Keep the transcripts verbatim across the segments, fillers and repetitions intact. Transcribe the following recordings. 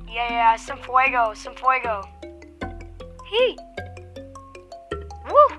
Yeah, yeah, some fuego, some fuego. Heat. Woo!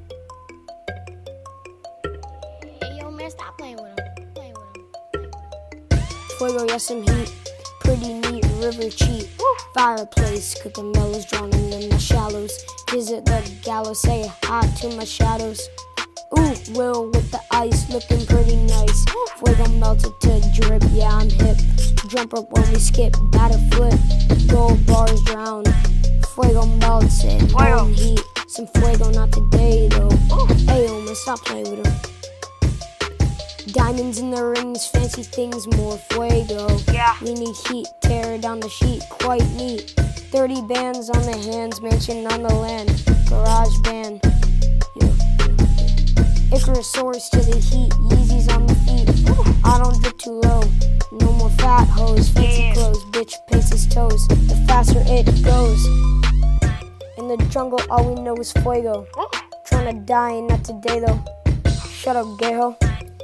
Hey, yo, man, stop playing with him. Playing with him. Playing with him. Fuego, yes, some heat. Pretty neat, river cheap. Woo! Fireplace, cooking mellows, drowning in the shallows. Visit the gallows, say hi to my shadows. Ooh, Will with the ice, looking pretty nice. Fuego melted to drip, yeah, I'm hip. Jump up when we skip, batter flip. Gold bars drown. Fuego melts in Fuego. warm heat. Some fuego, not today though. Hey, oh man, stop playing with him. Diamonds in the rings, fancy things, more fuego. Yeah. We need heat, tear down the sheet, quite neat. thirty bands on the hands, mansion on the land. Garage band. Yeah. Icarosaurus to the heat, Yeezys on the feet. I don't drip too low, no more fat hoes, fancy Yeah. clothes, bitch paints his toes. The faster it goes. In the jungle, all we know is fuego. Woo! Tryna die, not today though. Shut up, gayho.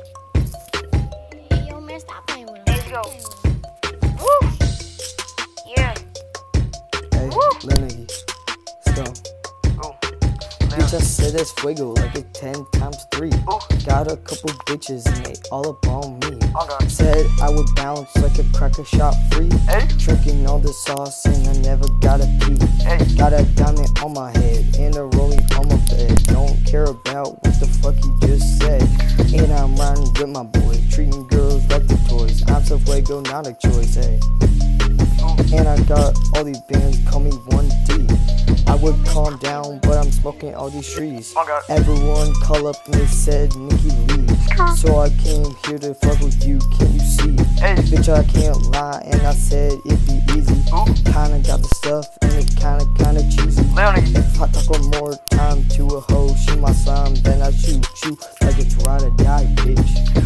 Hey, yo, man, stop playing with him. Let's go. Woo! Yeah. Hey, Woo! Lil Nicky, let's go. Oh. Bitch, I said that's fuego like a ten times three. Ooh. Got a couple bitches and they all up on me. Oh, God. Said I would bounce like a cracker shot free. Hey. Drinking all the sauce and I never gotta pee. Hey. Got a diamond on my head and a rolling on my bed. Don't care about what the fuck you just said. And I'm riding with my boys, treating girls like the toys. I'm so fuego, not a choice, hey. And I got all these bands, call me one D. I would calm down, but I'm smoking all these trees. Oh, God. Everyone call up and they said, Nicky, leave. So I came here to fuck with you, can't you see? Hey. Bitch, I can't lie, and I said it'd be easy. Ooh. Kinda got the stuff, and it's kinda, kinda cheesy. Lil Nicky. If I talk one more time to a hoe, she my slime, then I shoot you like it's ride or die, bitch.